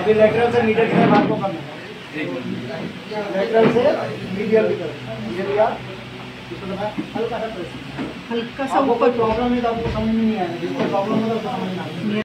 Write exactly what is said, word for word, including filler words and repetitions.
अभी लेटरल से मीडियल की बात को करना है, लेटरल से मीडियल की तरफ। ये भी आप हल्का सा प्रेस, हल्का सा ऊपर। प्रॉब्लम है तो आपको समझ में नहीं आएगा, जिसको प्रॉब्लम है तो समझ में आएगा।